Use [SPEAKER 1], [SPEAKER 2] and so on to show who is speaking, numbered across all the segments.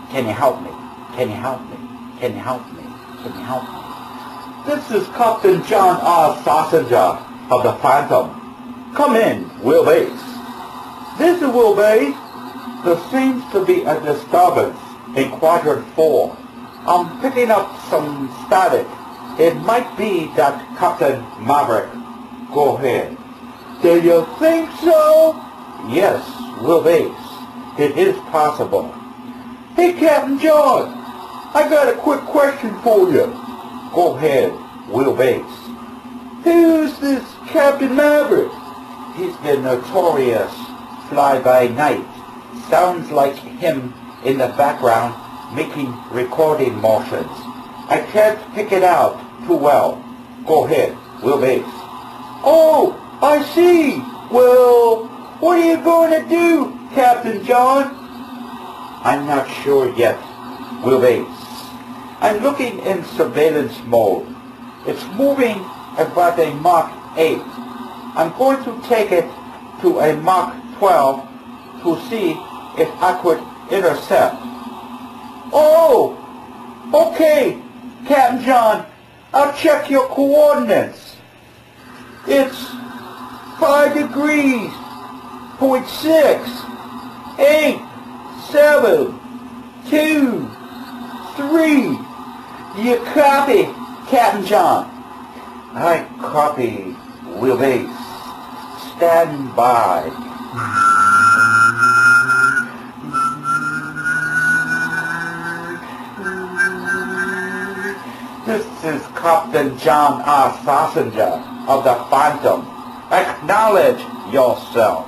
[SPEAKER 1] Can you help me? Can you help me? Can you help me? Can you help me?
[SPEAKER 2] This is Captain John R. Sassinger of the Phantom. Come in, wheelbase. This is wheelbase. There seems to be a disturbance in Quadrant 4. I'm picking up some static. It might be that Captain Maverick. Go ahead. Do you think so? Yes, wheelbase. It is possible. Hey, Captain John, I got a quick question for you. Go ahead, wheelbase. Who's this Captain Maverick? He's the notorious fly-by-night. Sounds like him in the background making recording motions. I can't pick it out too well. Go ahead, wheelbase. Oh, I see. Well, what are you going to do, Captain John? I'm not sure yet, wheelbase. I'm looking in surveillance mode. It's moving about a Mach 8. I'm going to take it to a Mach 12 to see if I could intercept. Oh, okay, Captain John. I'll check your coordinates. It's 5 degrees, 0.6, 8, 7, 2, 3. Do you copy, Captain John? I copy, wheelbase. Stand by. This is Captain John R. Sassinger of the Phantom. Acknowledge yourself.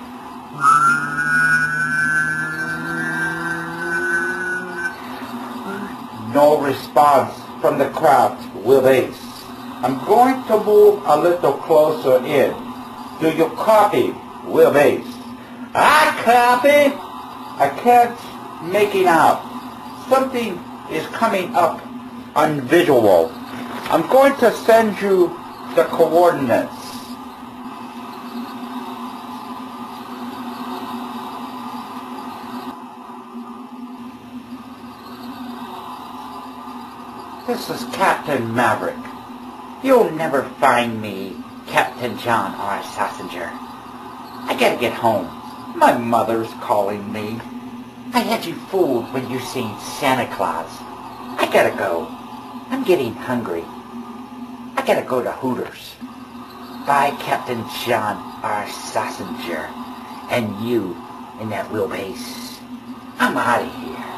[SPEAKER 2] No response from the craft, wheelbase. I'm going to move a little closer in. Do you copy, wheelbase? I copy. I can't make it out. Something is coming up on visual. I'm going to send you the coordinates.
[SPEAKER 1] This is Captain Maverick. You'll never find me, Captain John R. Sassinger. I gotta get home. My mother's calling me. I had you fooled when you seen Santa Claus. I gotta go. I'm getting hungry. I gotta go to Hooters. Bye, Captain John R. Sassinger. And you in that wheelbase. I'm out of here.